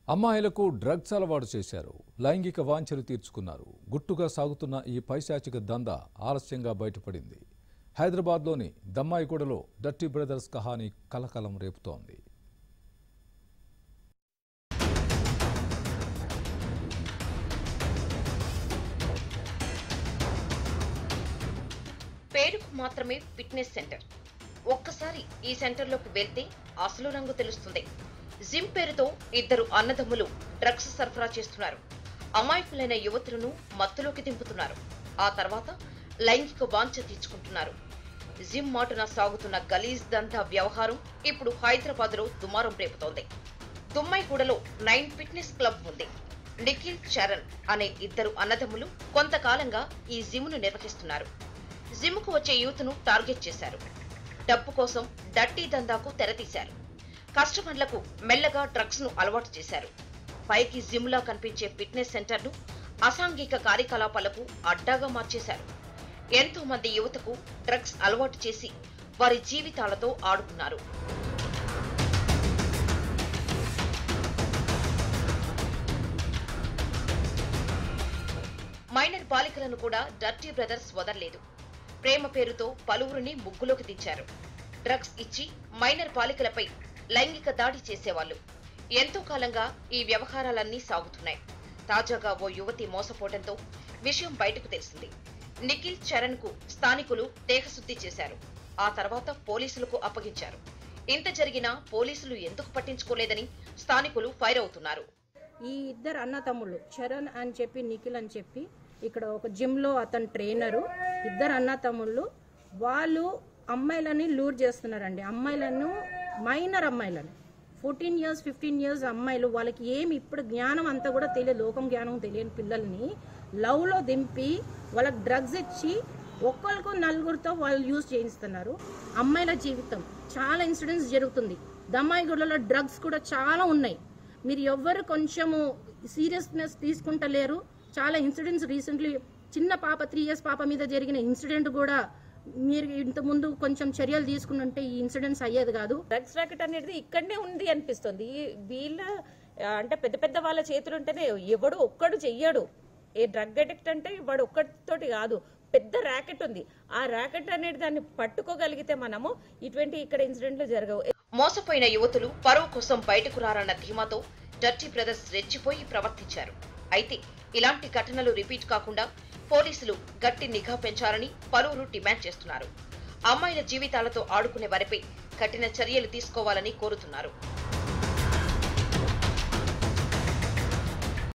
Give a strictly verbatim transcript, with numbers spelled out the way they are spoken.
అమ్మాయిలకు డ్రగ్స్ అలవాటు చేశారు. లైంగిక వాంఛలు తీర్చుకున్నారు. గుట్టుగా సాగుతున్న ఈ పైశాచిక దందా ఆలస్యంగా బయటపడింది. హైదరాబాద్లోని దమ్మాయిగూడలో డర్టీ బ్రదర్స్ కహానీ కలకలం రేపుతోంది. పేరుకు మాత్రమే ఫిట్నెస్ సెంటర్. ఒక్కసారి ఈ సెంటర్లోకి వెళ్తే అసలు రంగు తెలుస్తుంది. జిమ్ పేరుతో ఇద్దరు అన్నదమ్ములు డ్రగ్స్ సరఫరా చేస్తున్నారు. అమాయకులైన యువతులను మత్తులోకి దింపుతున్నారు. ఆ తర్వాత లైంగిక వాంఛ తీర్చుకుంటున్నారు. జిమ్ మాటున సాగుతున్న గలీజ్ దంతా వ్యవహారం ఇప్పుడు హైదరాబాద్ లో దుమారం రేపుతోంది. దుమ్మైగూడలో నైన్ ఫిట్నెస్ క్లబ్ ఉంది. నిఖిల్, చరణ్ అనే ఇద్దరు అన్నదమ్ములు కొంతకాలంగా ఈ జిమ్ ను నిర్వహిస్తున్నారు. జిమ్ కు వచ్చే యూత్ను టార్గెట్ చేశారు. డబ్బు కోసం డర్టీ దందాకు తెరతీశారు. కస్టమర్లకు మెల్లగా డ్రగ్స్ ను అలవాటు చేశారు. పైకి జిమ్ లా కనిపించే ఫిట్నెస్ సెంటర్ ను అసాంఘిక కార్యకలాపాలకు అడ్డాగా మార్చేశారు. ఎంతో మంది యువతకు డ్రగ్స్ అలవాటు చేసి వారి జీవితాలతో ఆడుకున్నారు. మైనర్ బాలికలను కూడా డర్టీ బ్రదర్స్ వదలలేదు. ప్రేమ పేరుతో పలువురిని ముగ్గులోకి దించారు. డ్రగ్స్ ఇచ్చి మైనర్ బాలికలపై లైంగిక దాడి చేసేవాళ్లు. ఎంతో కాలంగా ఈ వ్యవహారాలన్నీ సాగుతున్నాయి. తాజాగా ఓ యువతి మోసపోవడంతో విషయం బయటకు తెలిసింది. నిఖిల్, చరణ్ కు స్థానికులు దేహశుద్ధి చేశారు. ఆ తర్వాత పోలీసులకు అప్పగించారు. ఇంత జరిగినా పోలీసులు ఎందుకు పట్టించుకోలేదని స్థానికులు ఫైర్ అవుతున్నారు. ఈ ఇద్దరు అన్న తమ్ముళ్ళు చరణ్ అని చెప్పి నిఖిల్ అని చెప్పి ఇక్కడ ఒక జిమ్ లో అతను ట్రైనరు. ఇద్దరు అన్న తమ్ముళ్ళు వాళ్ళు అమ్మాయిలని లూర్ చేస్తున్నారండి. అమ్మాయిలను మైనర్ అమ్మాయిలను ఫోర్టీన్ ఇయర్స్ ఫిఫ్టీన్ ఇయర్స్ అమ్మాయిలు వాళ్ళకి ఏమి ఇప్పుడు జ్ఞానం అంతా కూడా తెలియదు. లోకం జ్ఞానం తెలియని పిల్లల్ని లవ్ లో దింపి వాళ్ళకి డ్రగ్స్ ఇచ్చి ఒక్కరికి నలుగురితో వాళ్ళు యూజ్ చేయిస్తున్నారు. అమ్మాయిల జీవితం చాలా ఇన్సిడెంట్స్ జరుగుతుంది. దమ్మాయిగూడలో డ్రగ్స్ కూడా చాలా ఉన్నాయి. మీరు ఎవ్వరు కొంచెము సీరియస్నెస్ తీసుకుంటలేరు. చాలా ఇన్సిడెంట్స్ రీసెంట్లీ చిన్న పాప త్రీ ఇయర్స్ పాప మీద జరిగిన ఇన్సిడెంట్ కూడా మీరు ఇంత ముందు కొంచెం చర్యలు తీసుకుంటే ఈ ఇన్సిడెంట్స్ అయ్యేది కాదు. డ్రగ్స్ ర్యాకెట్ అనేది ఇక్కడనే ఉంది అనిపిస్తుంది. వీళ్ళ అంటే పెద్ద పెద్ద వాళ్ళ చేతులు ఉంటేనే ఎవడు ఒక్కడు చెయ్యడు. ఏ డ్రగ్ అడిక్ట్ అంటే వాడు ఒక్కడితోటి కాదు, పెద్ద ర్యాకెట్ ఉంది. ఆ ర్యాకెట్ అనేది దాన్ని పట్టుకోగలిగితే మనము ఇటువంటి ఇక్కడ ఇన్సిడెంట్లు జరగవు. మోసపోయిన యువతులు పరువు కోసం బయటకు రారన్న ధీమాతో డర్టీ బ్రదర్స్ రెచ్చిపోయి ప్రవర్తించారు. అయితే ఇలాంటి ఘటనలు రిపీట్ కాకుండా పోలీసులు గట్టి నిఘా పెంచాలని పలువురు డిమాండ్ చేస్తున్నారు. అమ్మాయిల జీవితాలతో ఆడుకునే వారిపై కఠిన చర్యలు తీసుకోవాలని కోరుతున్నారు.